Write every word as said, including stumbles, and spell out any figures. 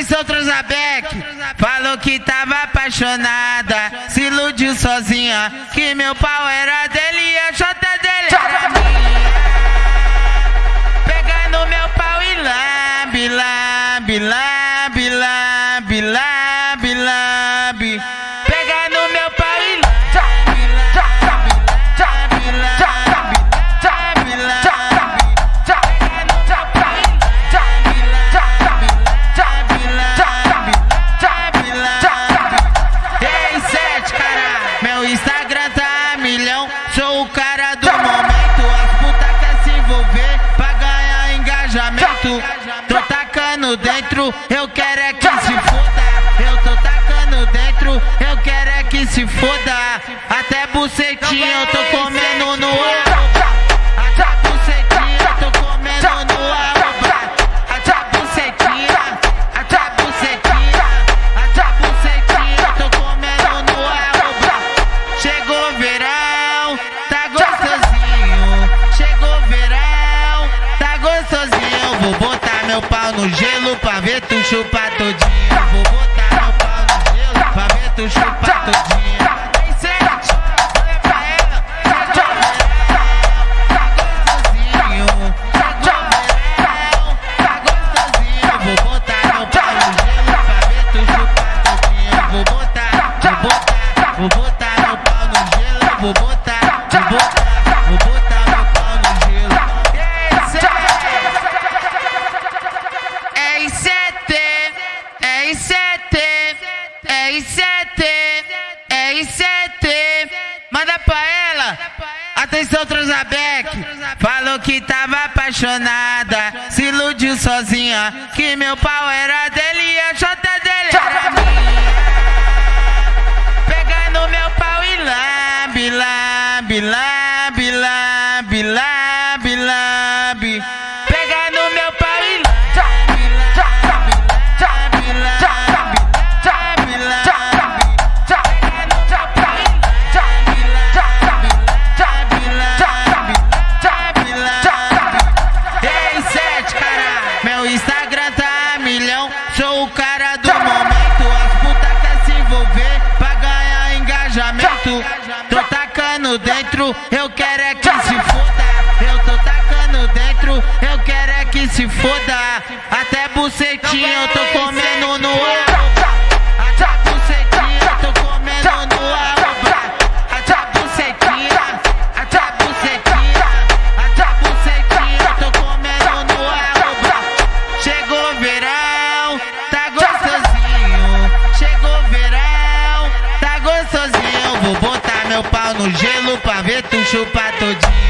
Atenção, Transabec, falou que tava apaixonada, se iludiu sozinha, que meu pau era dele e a jota dele era minha. Pega no meu pau e lambe, lambe, lambe, lambe, lambe, lambe. Pega no meu pau e lambe, lambe, lambe, lambe, lambe, lambe. Instagram tá a milhão, sou o cara do momento. As putas quer se envolver pra ganhar engajamento. Tô tacando dentro, eu quero é que se foda. Eu tô tacando dentro, eu quero é que se foda. Até bucetinha eu tô comendo no arroba. Até bucetinha eu tô comendo no arroba. Até bucetinha, até bucetinha, até bucetinha eu tô comendo no arroba. Chegou verão, tá gostosinho. Chegou verão, tá gostosinho. Vou botar meu pau no gelo pra ver tu chupar todinho. Vou botar meu pau no gelo pra ver tu chupar todinho. Tem sete, olha pra ela. Chegou verão, tá gostosinho. Chegou verão, tá gostosinho. Vou botar meu pau no gelo pra ver tu chupar todinho. Vou botar, vou botar, vou botar meu pau no gelo. Vou botar, vou botar, vou botar meu pau no gelo. É em sete, é em sete, é em sete, é em sete. Manda pra ela. Atenção, Transabec, falou que tava apaixonada, se iludiu sozinha, que meu pau era dele e a jota dele era minha. Pega no meu pau e lambe, lambe, lambe, lambe, lambe, lambe. Pega no meu pau e lambe, lambe, lambe, lambe, lambe, lambe. Pega no meu pau e lambe, lambe, lambe, lambe, lambe, lambe. Ei, sete, cara, meu Instagram tá a milhão, sou o cara do momento. As putas quer se envolver pra ganhar engajamento. Tô tacando dentro, eu quero é que se foda. Eu tô tacando dentro, eu quero é que se foda. Até bucetinha eu tô comendo no arroba. Até bucetinha eu tô comendo no arroba. Até bucetinha, até bucetinha, até bucetinha eu tô comendo no arroba. Chegou verão, tá gostosinho. Chegou verão, tá gostosinho. Vou botar meu pau no gelo pra ver tu chupar todinho.